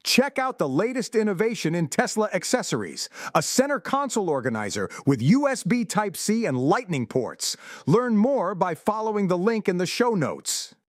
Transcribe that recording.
Check out the latest innovation in Tesla accessories, a center console organizer with USB Type-C and Lightning ports. Learn more by following the link in the show notes.